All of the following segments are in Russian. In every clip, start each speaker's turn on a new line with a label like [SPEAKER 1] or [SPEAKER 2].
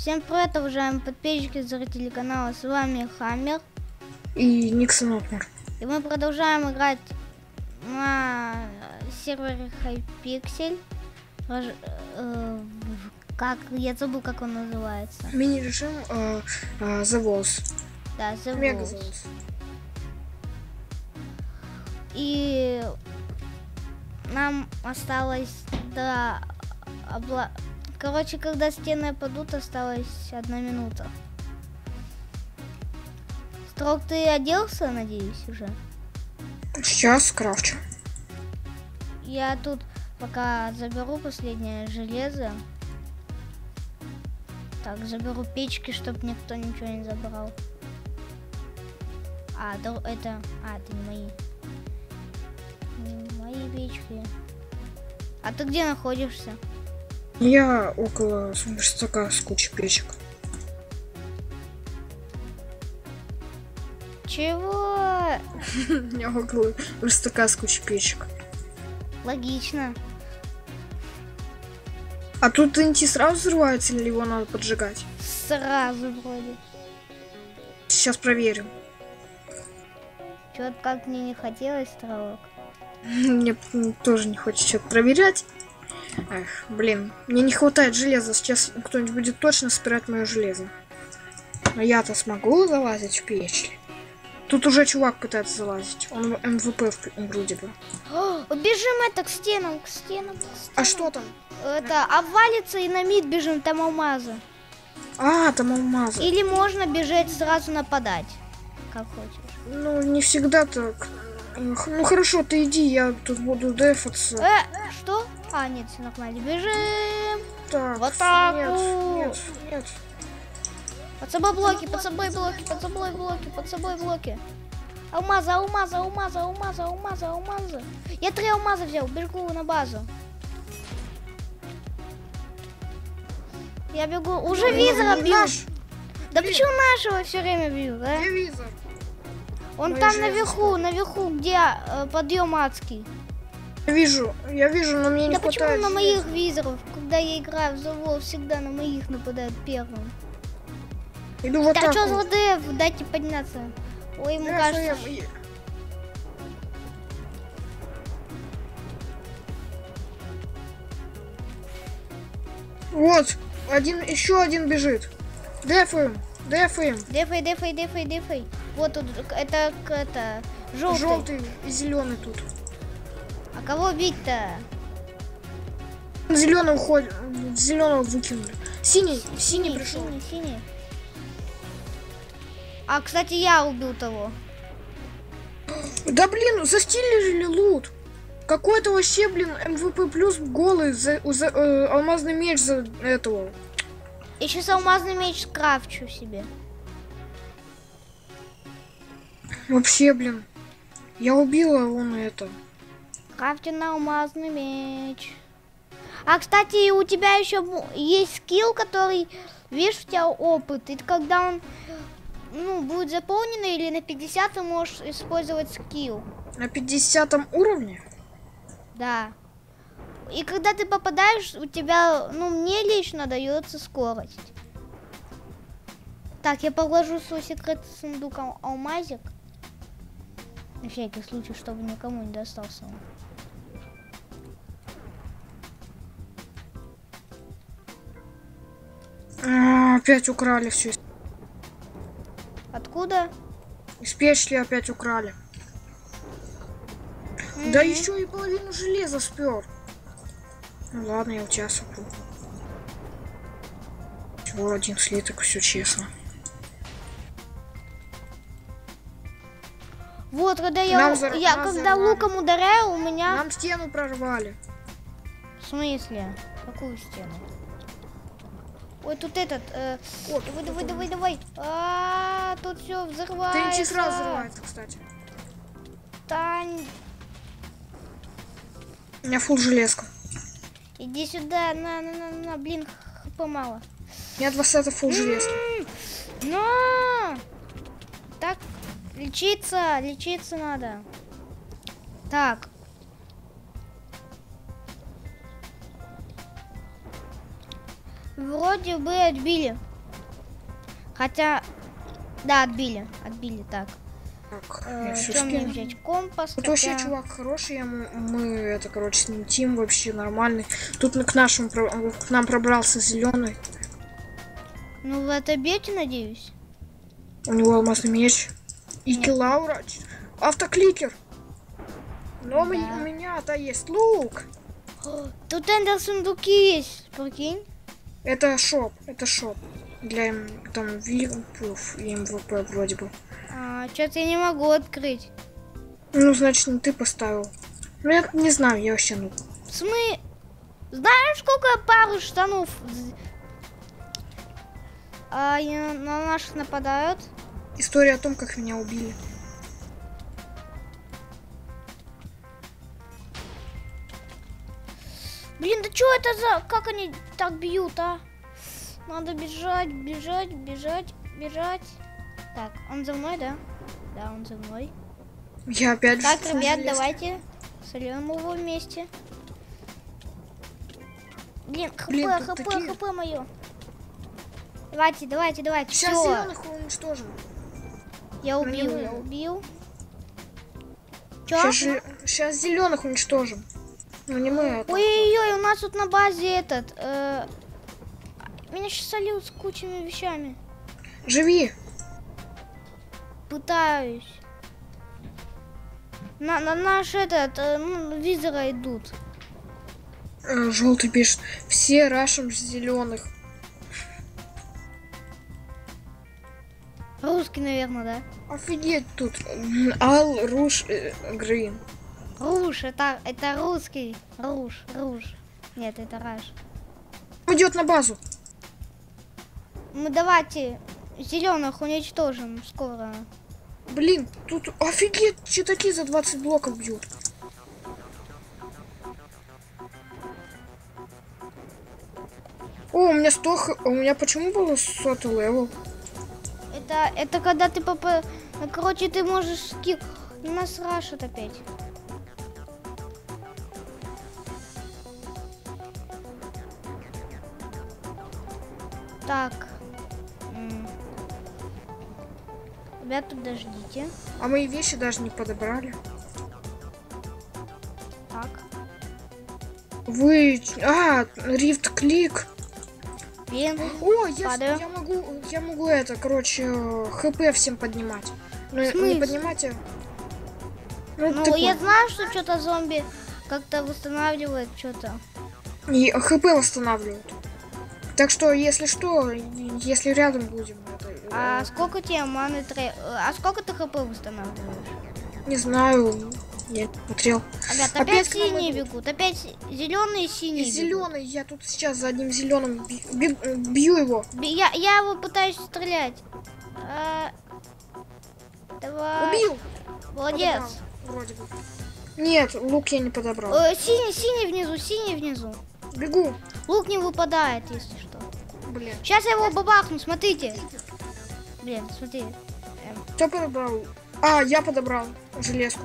[SPEAKER 1] Всем привет, уважаемые подписчики, зрители канала, с вами Хаммер
[SPEAKER 2] и Никсонопмер.
[SPEAKER 1] И мы продолжаем играть на сервере Hypixel. Как я забыл, как он называется.
[SPEAKER 2] Мини-режим The Walls.
[SPEAKER 1] Да, The
[SPEAKER 2] Мега
[SPEAKER 1] Walls.
[SPEAKER 2] Walls.
[SPEAKER 1] И нам осталось Короче, когда стены падут, осталась 1 минута. Строк, ты оделся, надеюсь, уже?
[SPEAKER 2] Сейчас крафчу.
[SPEAKER 1] Я тут пока заберу последнее железо. Так, заберу печки, чтобы никто ничего не забрал. Это не мои. Не мои печки. А ты где находишься?
[SPEAKER 2] Я около верстака с кучей печек.
[SPEAKER 1] Чего?
[SPEAKER 2] Я около верстака с кучей печек.
[SPEAKER 1] Логично.
[SPEAKER 2] А тут ТНТ сразу взрывается или его надо поджигать?
[SPEAKER 1] Сразу вроде.
[SPEAKER 2] Сейчас проверим.
[SPEAKER 1] Чё-то как мне не хотелось, Стрелок.
[SPEAKER 2] Мне тоже не хочется что-то проверять. Эх, блин, мне не хватает железа. Сейчас кто-нибудь будет точно собирать мое железо. Но я-то смогу залазить в печь. Тут уже чувак пытается залазить. Он МВП вроде бы.
[SPEAKER 1] Бежим к стенам,
[SPEAKER 2] А что там?
[SPEAKER 1] Это обвалится и на мид бежим, там алмазы.
[SPEAKER 2] Там алмазы.
[SPEAKER 1] Или можно бежать сразу нападать, как хочешь.
[SPEAKER 2] Ну, не всегда так. Ну хорошо, ты иди, я тут буду дефаться.
[SPEAKER 1] Что? Нет, все нормально. Бежим!
[SPEAKER 2] Так,
[SPEAKER 1] вот так.
[SPEAKER 2] Нет.
[SPEAKER 1] Под собой блоки, под собой блоки. Алмазы. Я 3 алмаза взял, бегу на базу. Я бегу, уже визора бью. Да почему нашего все время бью, да?
[SPEAKER 2] Где визор?
[SPEAKER 1] Он там наверху, где подъем адский.
[SPEAKER 2] Я вижу, но мне не хватает.
[SPEAKER 1] Да почему на моих визоров, когда я играю в The Wall, всегда на моих нападают первым?
[SPEAKER 2] Иду вот так.
[SPEAKER 1] Да что за ДФ? Дайте подняться. Ой, ему кажется...
[SPEAKER 2] Вот, еще один бежит. Дефаем.
[SPEAKER 1] Дефай. Вот тут, это желтый.
[SPEAKER 2] Желтый и зеленый тут.
[SPEAKER 1] А кого бить-то?
[SPEAKER 2] Зеленый уходит, зеленого выкинули. Синий пришел.
[SPEAKER 1] Синий. Кстати, я убил того.
[SPEAKER 2] Да блин, застилили лут. Какой-то вообще, блин, МВП плюс голый алмазный меч за этого.
[SPEAKER 1] Я сейчас алмазный меч скрафчу себе.
[SPEAKER 2] Вообще, блин. Я убила он это.
[SPEAKER 1] Крафти на алмазный меч. Кстати, у тебя еще есть скилл, который, видишь, у тебя опыт. И когда он будет заполненный или на 50, ты можешь использовать скилл.
[SPEAKER 2] На 50 уровне?
[SPEAKER 1] Да. И когда ты попадаешь, у тебя, мне лично дается скорость. Так, я положу свой секретный сундук алмазик. На всякий случай, чтобы никому не достался он.
[SPEAKER 2] Опять украли все.
[SPEAKER 1] Откуда?
[SPEAKER 2] Из печки опять украли. Да еще и половину железа спер. Ну ладно, я у тебя сопру. Всего 1 слиток, все честно.
[SPEAKER 1] Вот, когда когда луком ударяю, у меня...
[SPEAKER 2] Нам стену прорвали.
[SPEAKER 1] В смысле? Какую стену? Ой, тут этот... Давай. Тут все взрывается.
[SPEAKER 2] ТНТ сразу взрывается, кстати.
[SPEAKER 1] Тань.
[SPEAKER 2] У меня фул железка.
[SPEAKER 1] Иди сюда, на, блин, хп мало.
[SPEAKER 2] У меня 20 фул железки.
[SPEAKER 1] Но! Так, лечиться надо. Так. Вроде бы отбили. Хотя, да, отбили, так.
[SPEAKER 2] Так, я всё
[SPEAKER 1] Что мне
[SPEAKER 2] скину.
[SPEAKER 1] взять? Компас.
[SPEAKER 2] Вот вообще чувак хороший, мы это, короче, с ним тим вообще нормальный. Тут к нам пробрался зеленый.
[SPEAKER 1] Ну, вы отобьете, надеюсь?
[SPEAKER 2] У него алмазный меч. И килаура. Автокликер. Но у меня-то есть лук.
[SPEAKER 1] Тут эндер сундуки есть, прикинь.
[SPEAKER 2] Это шоп. Для там ВИПов и МВП вроде бы.
[SPEAKER 1] Что-то я не могу открыть.
[SPEAKER 2] Ну, значит, не ты поставил. Ну, я не знаю, я вообще ну.
[SPEAKER 1] Знаешь, сколько пару штанов на наших нападают?
[SPEAKER 2] История о том, как меня убили.
[SPEAKER 1] Блин, да что это за... Как они так бьют, а? Надо бежать. Так, он за мной, да? Да, он за мной.
[SPEAKER 2] Я опять же...
[SPEAKER 1] Так, ребят, давайте сольем его вместе. Блин, хп мое. Давайте.
[SPEAKER 2] Сейчас
[SPEAKER 1] Все.
[SPEAKER 2] зеленых уничтожим.
[SPEAKER 1] Я убил. Чё?
[SPEAKER 2] Сейчас зеленых уничтожим. Ну не мы, это.
[SPEAKER 1] Ой-ой-ой, у нас тут на базе меня сейчас сольют с кучами вещами.
[SPEAKER 2] Живи.
[SPEAKER 1] Пытаюсь. На наш визора идут.
[SPEAKER 2] Желтый пишет. Все рашим зеленых.
[SPEAKER 1] Русский, наверное, да?
[SPEAKER 2] Офигеть тут. Ал, Руш, Грин.
[SPEAKER 1] Руш, это русский. Руш. Нет, это Раш.
[SPEAKER 2] Идет на базу.
[SPEAKER 1] Мы давайте зеленых уничтожим скоро.
[SPEAKER 2] Блин, тут офигеть, читаки за 20 блоков бьют. О, у меня 100 у меня почему было 100 левел?
[SPEAKER 1] Это когда ты короче, ты можешь скил... Нас рашат опять. Так. Ребята, подождите.
[SPEAKER 2] А мои вещи даже не подобрали.
[SPEAKER 1] Так.
[SPEAKER 2] Вы... рифт клик.
[SPEAKER 1] Блин,
[SPEAKER 2] О,
[SPEAKER 1] падаю.
[SPEAKER 2] я могу это, короче, хп всем поднимать. Ну, не поднимать, а...
[SPEAKER 1] Ну,
[SPEAKER 2] ты
[SPEAKER 1] я
[SPEAKER 2] понял.
[SPEAKER 1] знаю, что что-то зомби как-то восстанавливает что-то.
[SPEAKER 2] И хп восстанавливают. Так что, если что, если рядом будем...
[SPEAKER 1] А сколько тебе маны А сколько ты хп восстанавливаешь?
[SPEAKER 2] Не знаю, я не смотрел.
[SPEAKER 1] Ребят, опять синие бегут. Опять зеленые и синие.
[SPEAKER 2] Зеленый, я тут сейчас за одним зеленым бью его.
[SPEAKER 1] Я его пытаюсь стрелять. Давай.
[SPEAKER 2] Убил.
[SPEAKER 1] Молодец.
[SPEAKER 2] Подобрал, вроде бы. Нет, лук я не подобрал.
[SPEAKER 1] Синий внизу.
[SPEAKER 2] Бегу.
[SPEAKER 1] Лук не выпадает, если что.
[SPEAKER 2] Блин.
[SPEAKER 1] Сейчас я его бабахну, смотрите. Блин, смотри.
[SPEAKER 2] Кто подобрал? Я подобрал железку.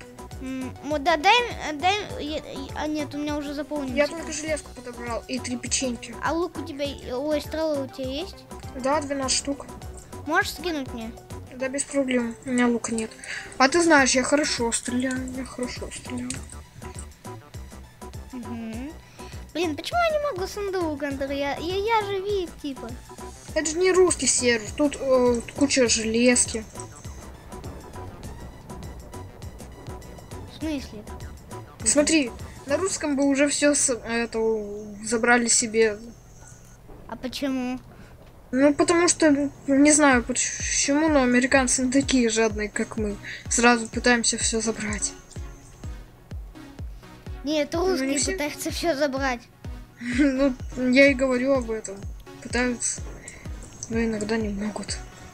[SPEAKER 1] Нет, у меня уже заполнилось.
[SPEAKER 2] Я только железку подобрал и 3 печеньки.
[SPEAKER 1] А лук у тебя... Ой, стрелы у тебя есть?
[SPEAKER 2] Да, 12 штук.
[SPEAKER 1] Можешь скинуть мне?
[SPEAKER 2] Да, без проблем. У меня лука нет. А ты знаешь, я хорошо стреляю.
[SPEAKER 1] Блин, почему я не могу сундук, Андрей? Я же вид, типа.
[SPEAKER 2] Это же не русский сервер. Тут куча железки.
[SPEAKER 1] В смысле?
[SPEAKER 2] Смотри, на русском бы уже все забрали себе.
[SPEAKER 1] А почему?
[SPEAKER 2] Ну, потому что, не знаю почему, но американцы не такие жадные, как мы. Сразу пытаемся все забрать.
[SPEAKER 1] Нет, русские пытаются все забрать.
[SPEAKER 2] Ну, я и говорю об этом. Пытаются, но иногда не могут.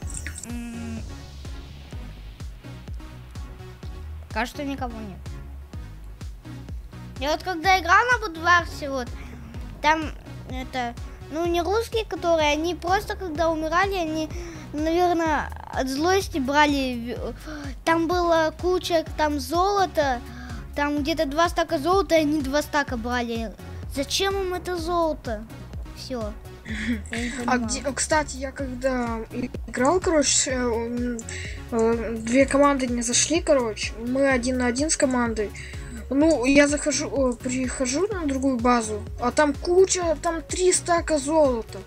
[SPEAKER 1] Кажется, никого нет. Я вот когда играл на Будварсе, вот, там не русские, которые, они просто, когда умирали, они, наверное, от злости брали, там была куча, там золота, там где-то 2 стака золота, и они 2 стака брали. Зачем им это золото? Все. Я не
[SPEAKER 2] А
[SPEAKER 1] понимаю.
[SPEAKER 2] где, кстати, я когда играл, короче, две команды не зашли, короче. Мы 1 на 1 с командой. Ну, я прихожу на другую базу, а там куча, там 3 стака золота.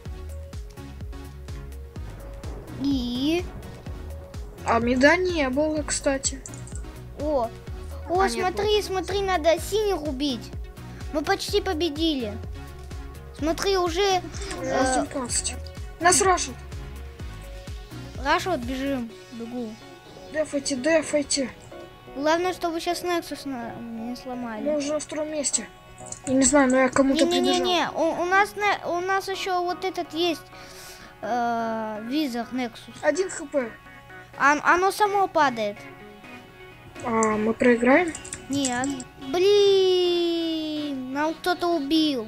[SPEAKER 1] И...
[SPEAKER 2] А меда не было, кстати.
[SPEAKER 1] О,
[SPEAKER 2] А, нет,
[SPEAKER 1] смотри, надо синих убить. Мы почти победили. Смотри, уже
[SPEAKER 2] Раз 19. Нас рашат.
[SPEAKER 1] Рашот, бежим. Бегу.
[SPEAKER 2] Дефайте.
[SPEAKER 1] Главное, чтобы сейчас Nexus не сломали.
[SPEAKER 2] Мы уже на втором месте. Я не знаю, но я кому-то прибежал.
[SPEAKER 1] Не-не-не, у нас еще вот этот есть визор Nexus.
[SPEAKER 2] 1 хп.
[SPEAKER 1] Оно само падает.
[SPEAKER 2] А мы проиграем?
[SPEAKER 1] Нет. Блин, нам кто-то убил.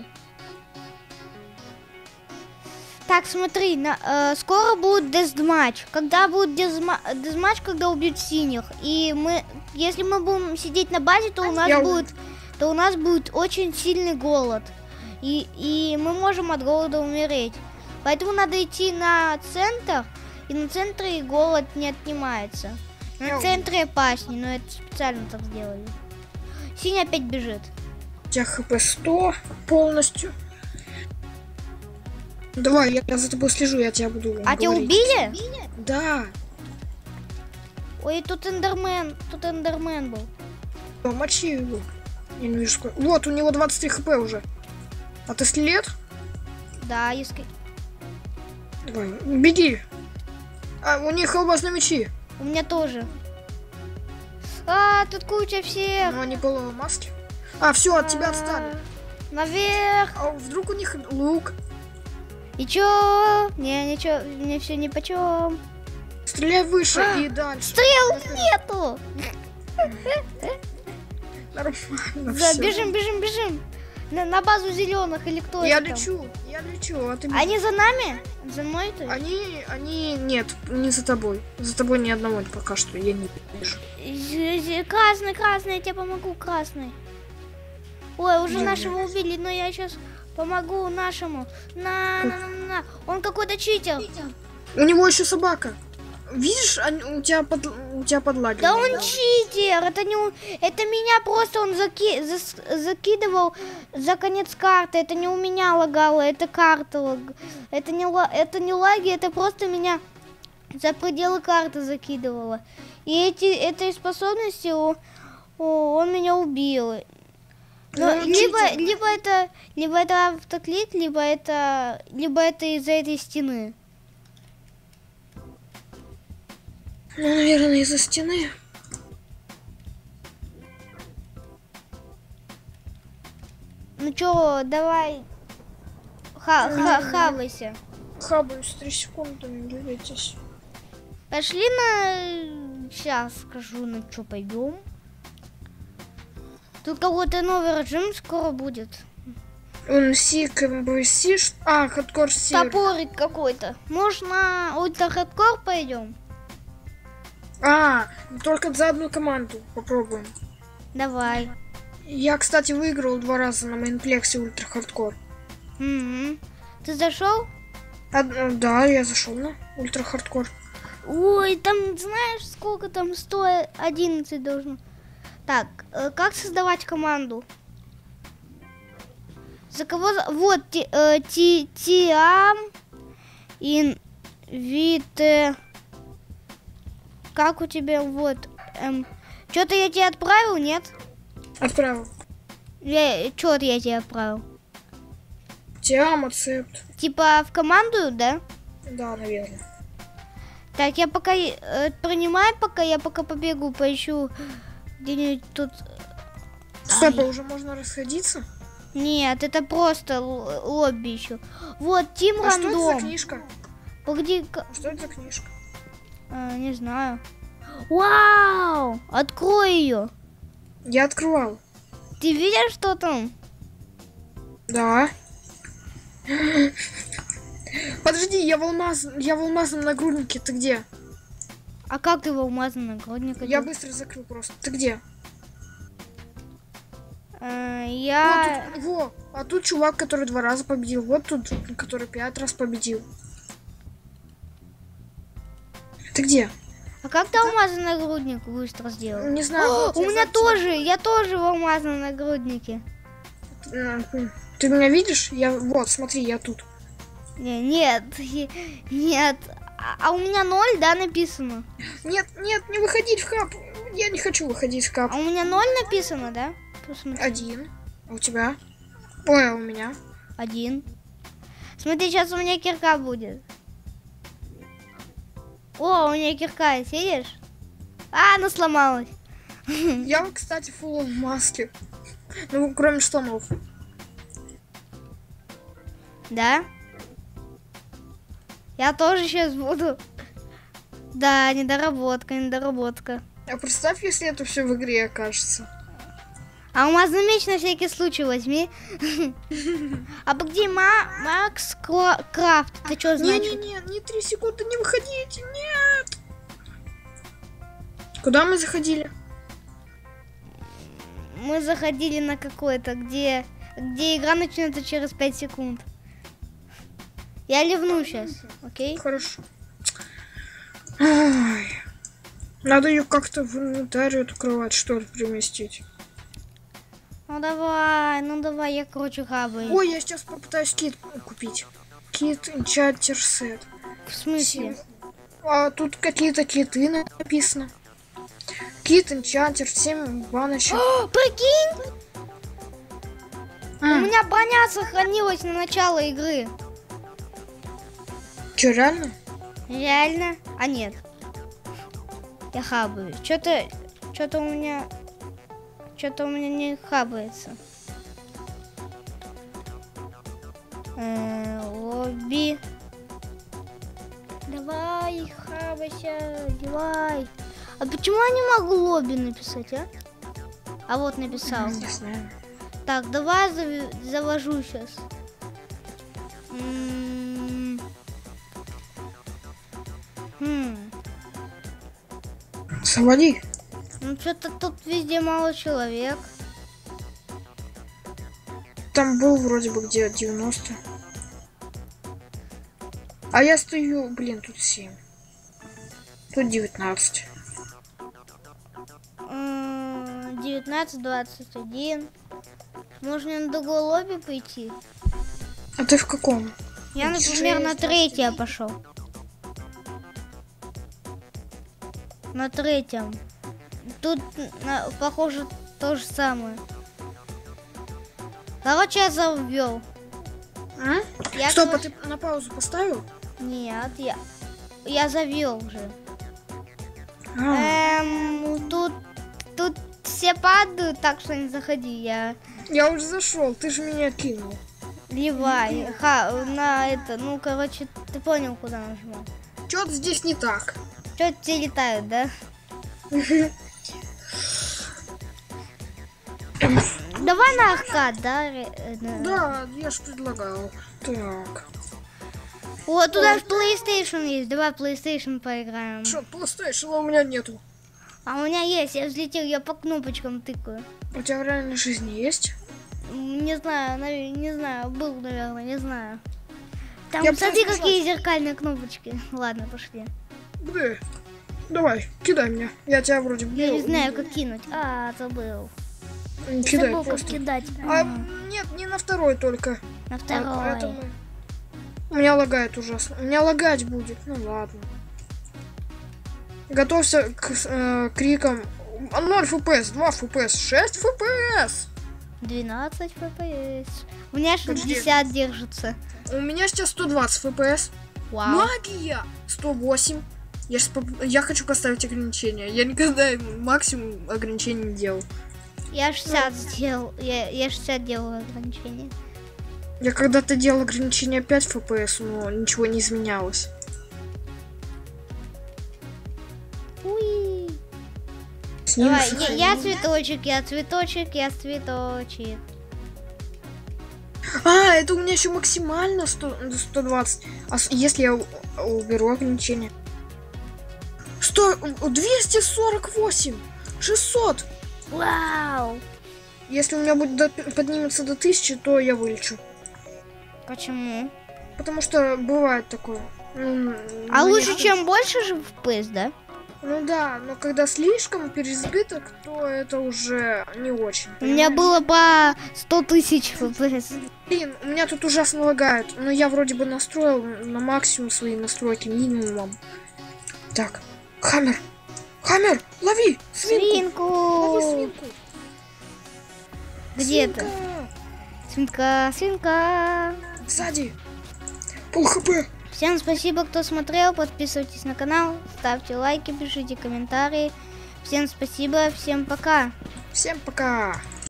[SPEAKER 1] Так, смотри, скоро будет дезматч. Когда будет дезматч, когда убьют синих. И если мы будем сидеть на базе, то у нас будет очень сильный голод. И мы можем от голода умереть. Поэтому надо идти на центр. И на центре голод не отнимается. На центре опаснее, но это специально так сделали. Синий опять бежит.
[SPEAKER 2] У тебя хп 100 полностью. Давай, я за тобой слежу, я тебя буду
[SPEAKER 1] А тебя
[SPEAKER 2] говорить.
[SPEAKER 1] убили?
[SPEAKER 2] Да.
[SPEAKER 1] Ой, тут эндермен был.
[SPEAKER 2] Мочи его. Я не вижу сколько. Вот, у него 23 хп уже. А ты след?
[SPEAKER 1] Да, если...
[SPEAKER 2] Давай, беги. А, у них алмазные мечи.
[SPEAKER 1] У меня тоже. Тут куча всех.
[SPEAKER 2] Но они головы маски. А, все, от тебя отстали.
[SPEAKER 1] Наверх.
[SPEAKER 2] А вдруг у них лук?
[SPEAKER 1] И чё? Не, ничего, мне все ни почем.
[SPEAKER 2] Стреляй выше и дальше.
[SPEAKER 1] Стрел нету.
[SPEAKER 2] Нормально.
[SPEAKER 1] Да,
[SPEAKER 2] всё.
[SPEAKER 1] бежим. На базу зеленых или кто
[SPEAKER 2] Я
[SPEAKER 1] это там?
[SPEAKER 2] лечу, а ты бежишь.
[SPEAKER 1] Они за нами? За мной ты?
[SPEAKER 2] Они, нет, не за тобой. За тобой ни одного пока что я не вижу.
[SPEAKER 1] Красный, я тебе помогу, красный. Ой, уже нашего убили, но я сейчас помогу нашему. На. Он какой-то читер.
[SPEAKER 2] У него еще собака. Видишь, у тебя подлагивает.
[SPEAKER 1] Да он читер, это меня просто он закидывал за конец карты. Это не у меня лагало, это карта. Это не лаги, это просто меня за пределы карты закидывало. И этой способности он меня убил. Но либо это автоклик, либо это из-за этой стены.
[SPEAKER 2] Ну, наверное, из-за стены.
[SPEAKER 1] Ну чё, давай хавайся.
[SPEAKER 2] Хабаюсь 3 секунды, не двигайтесь.
[SPEAKER 1] Пошли на... Сейчас скажу, на что пойдем. Тут какой-то новый режим скоро будет.
[SPEAKER 2] Он МБС. А, хардкор сир.
[SPEAKER 1] Топорик какой-то. Может, на ультра-хардкор пойдем?
[SPEAKER 2] А, только за одну команду попробуем.
[SPEAKER 1] Давай.
[SPEAKER 2] Я, кстати, выиграл 2 раза на мейнплексе ультра хардкор.
[SPEAKER 1] Угу. Ты зашел?
[SPEAKER 2] Да, я зашел на ультра хардкор.
[SPEAKER 1] Ой, там знаешь, сколько там 111 должно. Так, как создавать команду? За кого? Вот, Тиам, Инвите. Как у тебя, вот, что-то я тебе отправил, нет?
[SPEAKER 2] Отправил.
[SPEAKER 1] Что-то я тебе отправил.
[SPEAKER 2] Тиам, ацепт.
[SPEAKER 1] Типа в команду, да?
[SPEAKER 2] Да, наверное.
[SPEAKER 1] Так, я пока принимаю, я пока побегу, поищу где-нибудь тут.
[SPEAKER 2] Стоп, уже можно расходиться?
[SPEAKER 1] Нет, это просто лобби еще. Вот, Тим
[SPEAKER 2] А что это
[SPEAKER 1] Рандом.
[SPEAKER 2] за книжка?
[SPEAKER 1] Погоди,
[SPEAKER 2] Что это за книжка?
[SPEAKER 1] не знаю. Вау! Открой ее.
[SPEAKER 2] Я открывал.
[SPEAKER 1] Ты видишь, что там?
[SPEAKER 2] Да. Подожди, я в алмазном нагруднике. Ты где?
[SPEAKER 1] А как ты в алмазном нагруднике?
[SPEAKER 2] Я быстро закрыл просто. Ты где?
[SPEAKER 1] Я...
[SPEAKER 2] Во, А тут чувак, который 2 раза победил. Вот тут, который 5 раз победил. Ты где?
[SPEAKER 1] А как ты алмазный нагрудник быстро сделал?
[SPEAKER 2] Не знаю.
[SPEAKER 1] О,
[SPEAKER 2] вот
[SPEAKER 1] у
[SPEAKER 2] я
[SPEAKER 1] меня
[SPEAKER 2] за-
[SPEAKER 1] тоже, я тоже в алмазном нагруднике.
[SPEAKER 2] Ты меня видишь? Я вот, смотри, я тут.
[SPEAKER 1] Нет, нет. А у меня 0, да, написано?
[SPEAKER 2] Нет, не выходить в хаб. Я не хочу выходить в хаб.
[SPEAKER 1] А у меня 0 написано, да? Посмотри.
[SPEAKER 2] 1. А у тебя? Ой, а у меня?
[SPEAKER 1] 1. Смотри, сейчас у меня кирка будет. О, у меня кирка есть, видишь? А, она сломалась.
[SPEAKER 2] Я, кстати, фулл в маске. Ну, кроме штанов.
[SPEAKER 1] Да? Я тоже сейчас буду. Да, недоработка.
[SPEAKER 2] А представь, если это все в игре окажется.
[SPEAKER 1] А алмазный меч на всякий случай возьми. А где Макс Крафт? Это что значит?
[SPEAKER 2] Не 3 секунды, не выходите, нет. Куда мы заходили?
[SPEAKER 1] Мы заходили на какой-то, где игра начнется через 5 секунд. Я ливну сейчас, окей?
[SPEAKER 2] Хорошо. Ой. Надо ее как-то в инвентарь эту кровать, что ли, приместить.
[SPEAKER 1] Ну давай, я короче хабаю.
[SPEAKER 2] Ой, я сейчас попытаюсь кит купить. Кит Enchanter Set.
[SPEAKER 1] В смысле?
[SPEAKER 2] А тут какие-то киты написано. Кит Enchanter, 7 баночек.
[SPEAKER 1] О, прикинь! У меня броня сохранилась на начало игры.
[SPEAKER 2] Че, реально?
[SPEAKER 1] Реально? А нет. Я хабаю. Что-то у меня не хабается. Лобби. Давай, хабайся, давай. А почему я не могу лобби написать, а? А вот написал.
[SPEAKER 2] Не знаю.
[SPEAKER 1] Так, давай завожу сейчас.
[SPEAKER 2] Заводи.
[SPEAKER 1] Ну что-то тут везде мало человек.
[SPEAKER 2] Там был вроде бы где 90. А я стою, блин, тут 7. Тут 19.
[SPEAKER 1] 19, 21. Можно на другое лобби пойти?
[SPEAKER 2] А ты в каком?
[SPEAKER 1] Я, например, на 3 пошел. На 3. Тут, похоже, то же самое. Короче, я завел.
[SPEAKER 2] А?
[SPEAKER 1] Я,
[SPEAKER 2] Стоп, а ты на паузу поставил?
[SPEAKER 1] Нет, я завел уже.
[SPEAKER 2] А.
[SPEAKER 1] Тут все падают, так что не заходи. Я
[SPEAKER 2] Я уже зашел, ты же меня кинул.
[SPEAKER 1] ливай. На это, ну, короче, ты понял, куда нажимать.
[SPEAKER 2] Что-то здесь не так.
[SPEAKER 1] Что-то те летают, да? Давай на аркад, да?
[SPEAKER 2] Да, я ж предлагал. Так.
[SPEAKER 1] Вот туда же PlayStation есть. Давай PlayStation поиграем.
[SPEAKER 2] Что, PlayStation у меня нету.
[SPEAKER 1] А у меня есть, я взлетел, я по кнопочкам тыкаю.
[SPEAKER 2] У тебя в реальной жизни есть?
[SPEAKER 1] Не знаю, не знаю, был, наверное, не знаю. Там,
[SPEAKER 2] Я
[SPEAKER 1] смотри,
[SPEAKER 2] просто
[SPEAKER 1] какие зеркальные кнопочки. Ладно, пошли.
[SPEAKER 2] Да. Давай, кидай меня. Я тебя вроде бы...
[SPEAKER 1] Я не знаю, как кинуть. Забыл.
[SPEAKER 2] Кидай
[SPEAKER 1] Забыл, как
[SPEAKER 2] просто.
[SPEAKER 1] кидать.
[SPEAKER 2] А, нет, не на второй только.
[SPEAKER 1] На второй.
[SPEAKER 2] Поэтому... У меня лагает ужасно. У меня лагать будет. Ну ладно. Готовься к крикам. 0 FPS, 2 FPS, 6 FPS.
[SPEAKER 1] 12 FPS. У меня
[SPEAKER 2] Подожди.
[SPEAKER 1] 60 держится.
[SPEAKER 2] У меня сейчас 120 FPS.
[SPEAKER 1] Вау.
[SPEAKER 2] Магия! 108. Я хочу поставить ограничение. Я никогда максимум ограничений не делал.
[SPEAKER 1] Я 60 сделал. Я 60 делаю ограничение.
[SPEAKER 2] Я когда-то делал ограничение 5 FPS, но ничего не изменялось.
[SPEAKER 1] Уи.
[SPEAKER 2] Сниму
[SPEAKER 1] Давай,
[SPEAKER 2] сохранение.
[SPEAKER 1] я цветочек, я цветочек, я цветочек.
[SPEAKER 2] А, это у меня еще максимально 120. А если я уберу ограничение? 248! 600!
[SPEAKER 1] Вау!
[SPEAKER 2] Если у меня поднимется до 1000, то я вылечу.
[SPEAKER 1] Почему?
[SPEAKER 2] Потому что бывает такое.
[SPEAKER 1] А лучше, чем больше же FPS, да?
[SPEAKER 2] Ну да, но когда слишком переизбыток, то это уже не очень.
[SPEAKER 1] У меня было по 100 тысяч FPS.
[SPEAKER 2] Блин, у меня тут ужасно лагает, но я вроде бы настроил на максимум свои настройки, минимум. Так, Хаммер, лови свинку! Лови свинку!
[SPEAKER 1] Где ты? Свинка.
[SPEAKER 2] Сзади! Пол хп!
[SPEAKER 1] Всем спасибо, кто смотрел. Подписывайтесь на канал, ставьте лайки, пишите комментарии. Всем спасибо, всем пока.
[SPEAKER 2] Всем пока!